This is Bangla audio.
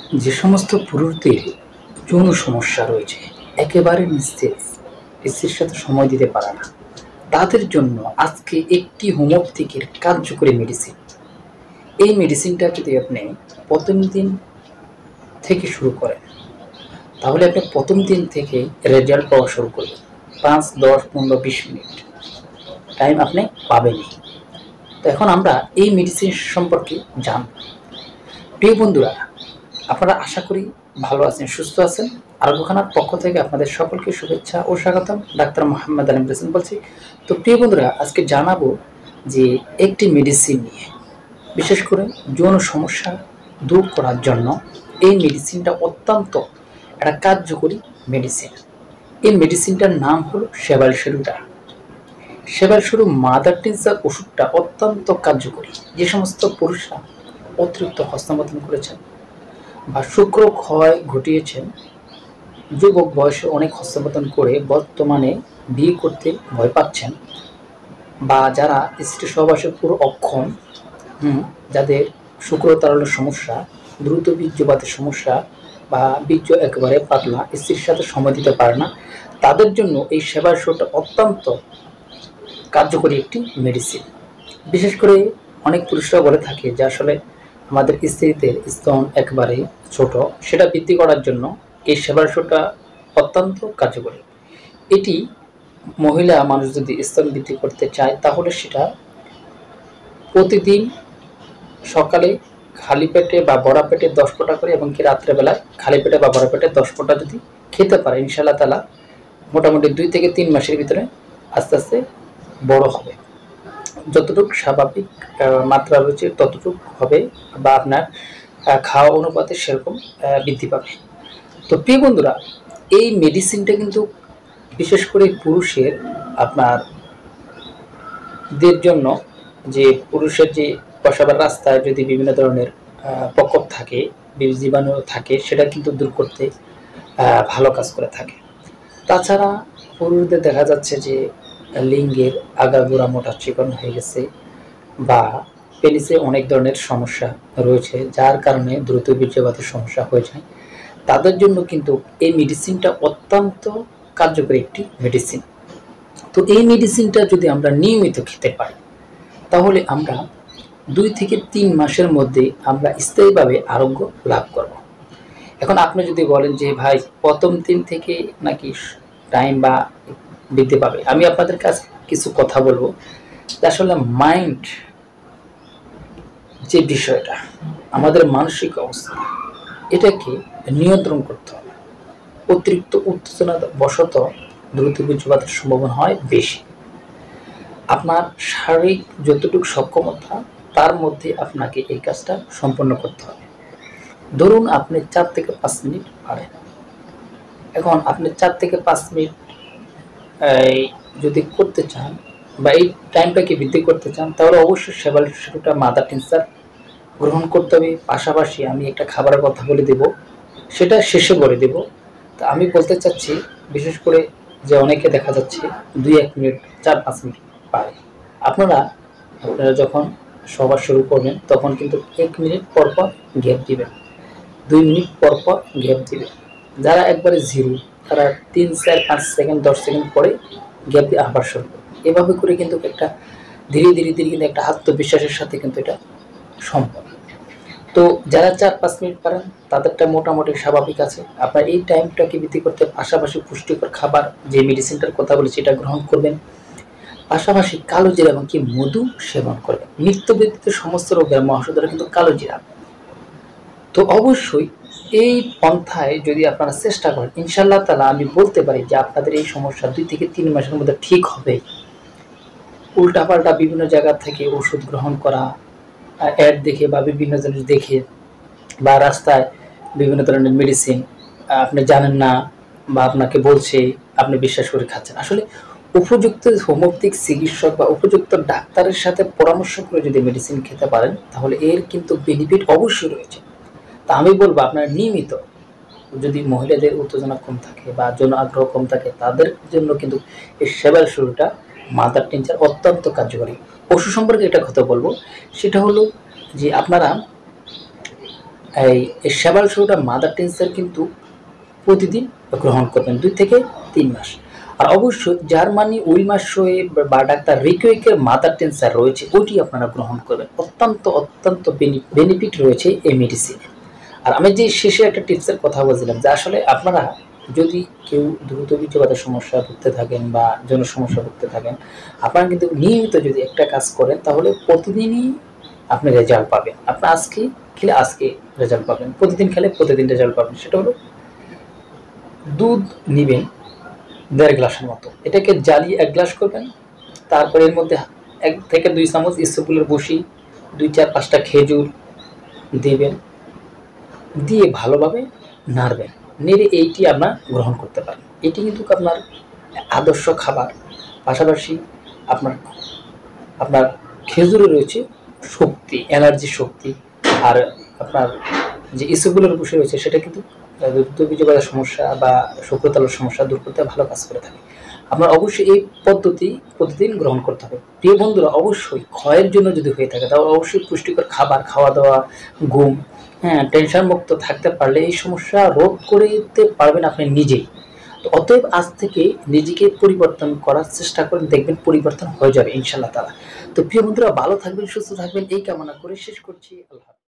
যে সমস্ত পুরুষদের যৌন সমস্যা রয়েছে, একেবারে নিস্তেজ, স্ত্রীর সাথে সময় দিতে পারে না, তাদের জন্য আজকে একটি হোমিওপ্যাথিকের কার্যকরী মেডিসিন। এই মেডিসিনটা যদি আপনি প্রথম দিন থেকে শুরু করেন, তাহলে আপনি প্রথম দিন থেকে রেজাল্ট পাওয়া শুরু করবেন। 5, 10, 15, 20 মিনিট টাইম আপনি পাবেনই। তো এখন আমরা এই মেডিসিন সম্পর্কে জানব। প্রিয় বন্ধুরা, আপনারা আশা করি ভালো আছেন, সুস্থ আছেন। আরবখানার পক্ষ থেকে আপনাদের সকলকে শুভেচ্ছা ও স্বাগতম। ডাক্তার মোহাম্মদ আলম হোসেন বলছি। তো প্রিয় বন্ধুরা, আজকে জানাবো যে একটি মেডিসিন নিয়ে, বিশেষ করে যৌন সমস্যা দূর করার জন্য এই মেডিসিনটা অত্যন্ত একটা কার্যকরী মেডিসিন। এই মেডিসিনটার নাম হলো সেবালসেরুটা। সেবালসেরু মাদার টিনচার ওষুধটা অত্যন্ত কার্যকরী। যে সমস্ত পুরুষরা অতিরিক্ত হস্তমৈথুন করেছেন বা শুক্র ক্ষয় ঘটিয়েছেন, যুবক বয়সে অনেক হস্তমৈথুন করে বর্তমানে বিয়ে করতে ভয় পাচ্ছেন, বা যারা স্ত্রী সহবাসে পুরো অক্ষম, যাদের শুক্র তারলের সমস্যা, দ্রুত বীর্যপাতের সমস্যা বা বীর্য একেবারে পাতলা, স্ত্রীর সাথে সময় দিতে পারে না, তাদের জন্য এই সেবালসেরুটা অত্যন্ত কার্যকরী একটি মেডিসিন। বিশেষ করে অনেক পুরুষরা বলে থাকে যে আসলে আমাদের স্ত্রীদের স্তন একেবারে ছোট, সেটা বৃদ্ধি করার জন্য এই সেবালসেরুটা অত্যন্ত কার্যকরী। এটি মহিলা মানুষ যদি স্তন বৃদ্ধি করতে চায়, তাহলে সেটা প্রতিদিন সকালে খালি পেটে বা ভরা পেটে 10 ফোঁটা করে, এবং কি রাত্রেবেলায় খালি পেটে বা ভরা পেটে 10 ফোঁটা যদি খেতে পারে, ইনশাআল্লাহ তাআলা মোটামুটি 2 থেকে 3 মাসের ভিতরে আস্তে আস্তে বড় হবে। যতটুকু স্বাভাবিক মাত্রা রয়েছে ততটুকু হবে, বা আপনার খাওয়া অনুপাতে সেরকম বৃদ্ধি পাবে। তো প্রিয় বন্ধুরা, এই মেডিসিনটা কিন্তু বিশেষ করে পুরুষের আপনার দের জন্য, যে পুরুষের যে প্রসাবের রাস্তায় যদি বিভিন্ন ধরনের প্রকোপ থাকে, জীবাণু থাকে, সেটা কিন্তু দূর করতে ভালো কাজ করে থাকে। তাছাড়া পুরুষদের দেখা যাচ্ছে যে লিঙ্গের আগাগোড়া মোটা চিকন হয়ে গেছে, বা পেনিসে অনেক ধরনের সমস্যা রয়েছে, যার কারণে দ্রুত বীর্যপাতের সমস্যা হয়ে যায়, তাদের জন্য কিন্তু এই মেডিসিনটা অত্যন্ত কার্যকরী একটি মেডিসিন। তো এই মেডিসিনটা যদি আমরা নিয়মিত খেতে পাই, তাহলে আমরা 2 থেকে 3 মাসের মধ্যে আমরা স্থায়ীভাবে আরোগ্য লাভ করব। এখন আপনি যদি বলেন যে ভাই প্রথম দিন থেকে নাকি টাইম বা বৃদ্ধি পাবে, আমি আপনাদের কাছে কিছু কথা বলবো। আসলে মাইন্ড যে বিষয়টা, আমাদের মানসিক অবস্থা, এটাকে নিয়ন্ত্রণ করতে হবে। অতিরিক্ত উত্তেজনা বশত দ্রুত বীর্যপাতের সম্ভাবনা হয় বেশি। আপনার শারীরিক যতটুকু সক্ষমতা, তার মধ্যে আপনাকে এই কাজটা সম্পন্ন করতে হবে। ধরুন আপনি 4 থেকে 5 মিনিট পারেন, এখন আপনি 4 থেকে 5 মিনিট যদি করতে চান বা এই টাইমটাকে বৃদ্ধি করতে চান, তাহলে অবশ্যই সেবালসেরুটা মাদার টিনচার গ্রহণ করতে হবে। পাশাপাশি আমি একটা খাবারের কথা বলে দেব, সেটা শেষে বলে দেব। তো আমি বলতে চাচ্ছি, বিশেষ করে যে অনেকে দেখা যাচ্ছে 2-1 মিনিট, 4-5 মিনিট পারে। আপনারা যখন সবার শুরু করবেন, তখন কিন্তু 1 মিনিট পর পর গ্যাপ দিবেন, 2 মিনিট পর পর গ্যাপ দিবেন। যারা একবারে জিরো, তারা 3, 4, 5 সেকেন্ড, 10 সেকেন্ড পরে গ্যাপ দিয়ে আবার শুরু করবে। এভাবে করে কিন্তু একটা ধীরে ধীরে ধীরে কিন্তু একটা আত্মবিশ্বাসের সাথে কিন্তু এটা সম্ভব। তো যারা 4-5 মিনিট পারেন, তাদেরটা মোটামুটি স্বাভাবিক আছে। আপনার এই টাইমটাকে বৃদ্ধি করতে পাশাপাশি পুষ্টিকর খাবার, যে মেডিসিনটার কথা বলি, সেটা গ্রহণ করবেন। পাশাপাশি কালো জিরা এবং কি মধু সেবন করবেন। নিত্যবৃত্ত সমস্ত রোগের মহাঔষধ কিন্তু কালো জিরা। তো অবশ্যই এই পন্থায় যদি আপনারা চেষ্টা করেন, ইনশাআল্লাহ তাআলা আমি বলতে পারি যে আপনাদের এই সমস্যা 2 থেকে 3 মাসের মধ্যে ঠিক হবে। উল্টাপাল্টা বিভিন্ন জায়গা থেকে ওষুধ গ্রহণ করা, অ্যাড দেখে বা বিভিন্ন জিনিস দেখে, বা রাস্তায় বিভিন্ন ধরনের মেডিসিন আপনি জানেন না, বা আপনাকে বলছে, আপনি বিশ্বাস করে খাচ্ছেন। আসলে উপযুক্ত হোমিওপ্যাথিক চিকিৎসক বা উপযুক্ত ডাক্তারের সাথে পরামর্শ করে যদি মেডিসিন খেতে পারেন, তাহলে এর কিন্তু বেনিফিট অবশ্যই রয়েছে। তা আমি বলবো, আপনারা নিয়মিত, যদি মহিলাদের উত্তেজনা কম থাকে বা যৌন আগ্রহ কম থাকে, তাদের জন্য কিন্তু এই সেবালসেরুটা মাদার টিনচার অত্যন্ত কার্যকরী। পশু সম্পর্কে এটা কথা বলবো, সেটা হলো যে আপনারা এই সেবাল শুরুটা মাদার টেন্সার কিন্তু প্রতিদিন গ্রহণ করবেন 2 থেকে 3 মাস। আর অবশ্যই জার্মানি উইলমাশয়ে বা ডাক্তার রিকুইকের মাদার টেন্সার রয়েছে, ওটি আপনারা গ্রহণ করবেন। অত্যন্ত অত্যন্ত বেনিফিট রয়েছে এই মেডিসিনে। আর আমি যে শেষে একটা টিপসের কথা বলছিলাম যে আসলে আপনারা যদি কেউ দ্রুত বীর্যপাতের সমস্যা ভুগতে থাকেন বা যৌন সমস্যা ভুগতে থাকেন, আপনারা কিন্তু নিয়মিত যদি একটা কাজ করেন তাহলে প্রতিদিনই আপনি রেজাল্ট পাবেন। আপনি আজকে খেলে আজকে রেজাল্ট পাবেন, প্রতিদিন খেলে প্রতিদিন রেজাল্ট পাবেন। সেটা হলো দুধ নিবেন 1.5 গ্লাসের মতো, এটাকে জ্বালিয়ে 1 গ্লাস করবেন, তারপরে এর মধ্যে 1 থেকে 2 চামচ ইসবগুলের বসি, 2-4-5টা খেজুর দিবেন, দিয়ে ভালোভাবে নাড়বেন, নেড়ে এইটি আপনার গ্রহণ করতে পারেন। এটি কিন্তু আপনার আদর্শ খাবার। পাশাপাশি আপনার আপনার খেজুরে রয়েছে শক্তি, এনার্জি শক্তি। আর আপনার যে ইসবগুলের বসে রয়েছে সেটা কিন্তু বীর্যপাতের সমস্যা বা শুক্রতালুর সমস্যা দূর করতে ভালো কাজ করে থাকে। আপনার অবশ্যই এই পদ্ধতি প্রতিদিন গ্রহণ করতে হবে। প্রিয় বন্ধুরা, অবশ্যই ক্ষয়ের জন্য যদি হয়ে থাকে তাহলে অবশ্যই পুষ্টিকর খাবার, খাওয়া দাওয়া, ঘুম, টেনশন মুক্ত থাকতে পারলে এই সমস্যা রোধ করতে পারবেন আপনি নিজেই। তো অতএব আজ থেকে নিজেকে পরিবর্তন করার চেষ্টা করেন, দেখবেন পরিবর্তন হয়ে যাবে ইনশাআল্লাহ তাআলা। তো প্রিয় বন্ধুরা, ভালো থাকবেন, সুস্থ থাকবেন এই কামনা করে শেষ করছি। আল্লাহ।